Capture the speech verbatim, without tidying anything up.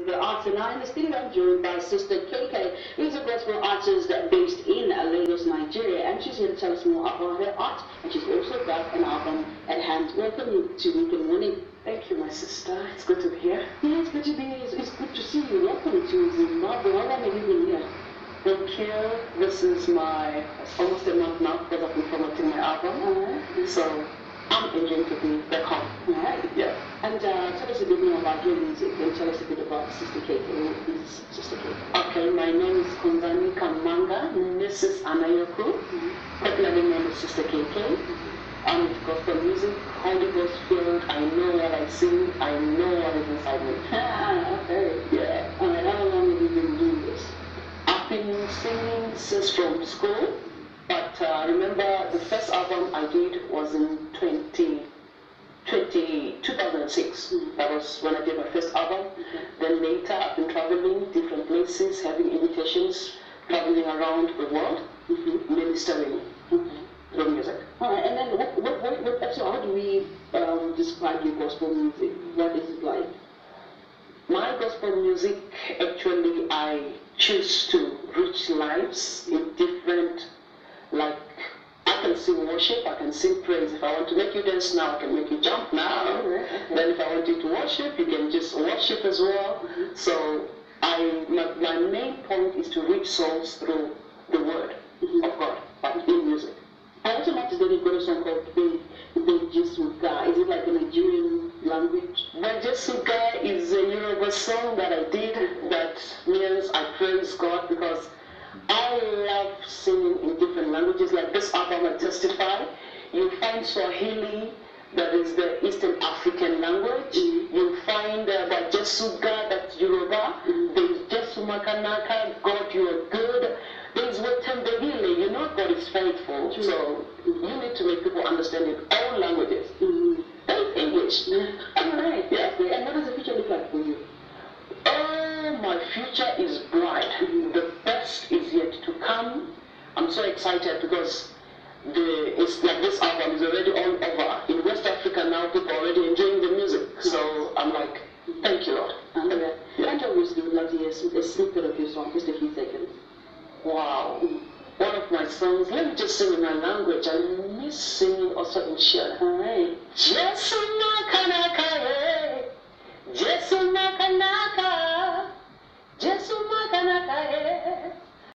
the Arts and I in the studio. I'm joined by Sister K K, who's a gospel artist based in Lagos, Nigeria, and she's here to tell us more about her art, and she's also got an album at hand. Welcome to Weekend Morning. Thank you, my sister. It's good to be here. Yeah, it's good to be here. It's, it's good to see you. Welcome to Zimbabwe. How long have you been here? Thank you. This is my almost a month now because I've been promoting my album. Uh-huh. So I'm enjoying to be back home. All right. Yeah. And uh, tell us a bit more about your music, and tell us a bit about Sister K K. Who is Sister K K? Okay, my name is Konzani Kamanga, Missus Anayoku. Mm-hmm. Popularly known as Sister K K. Mm-hmm. I'm with gospel music, Holy Ghost filled. I know what I sing. I know what is inside me. Okay. Yeah. All right. How long have you been doing this? I've been singing since from school, but uh, remember the first album I did was in twenty, twenty, two thousand six. Mm-hmm. That was when I did my first album. Mm-hmm. Then later I've been traveling different places, having invitations, traveling around the world, mm-hmm. ministering mm-hmm. through music. All right, and then what, what, what, what so how do we um, describe your gospel music? What is it like? My gospel music, actually, I choose to reach lives in different, like, I can sing worship, I can sing praise. If I want to make you dance now, I can make you jump now. Okay. Then if I want you to worship, you can just worship as well. Mm-hmm. So I, my, my main point is to reach souls through the word mm-hmm. of God, but in music. I also noticed that you've got a song called Bejesuga. Is it like a Nigerian language? Bejesuga is a Yoruba song that I did that means I praise God because I love singing in different languages. Like this album, I Testify, you find Swahili, that is the Eastern African language. Mm-hmm. You find uh, Bejesuga, that's Yoruba. Mm-hmm. There's Jesumakanaka, God, you are good. There's Wetembehile, you know God is faithful. Mm-hmm. So you need to make people understand in all languages. Mm-hmm. And English. Mm-hmm. All right. Yeah. Okay. And what does the future look like for you? Oh, my future is bright. Mm-hmm. The best is yet to come. I'm so excited because the it's like this album is already all over. In West Africa now, people are already enjoying the music. Mm-hmm. So I'm like, thank you, Lord. Uh-huh. Okay. Yeah. And obviously, we'd love to hear a snippet of your song, just a few seconds. Wow. One of my songs, let me just sing in my language. I miss singing also in Shona. Alright. Jesu makanaka, Jesu makanaka, Jesu makanaka.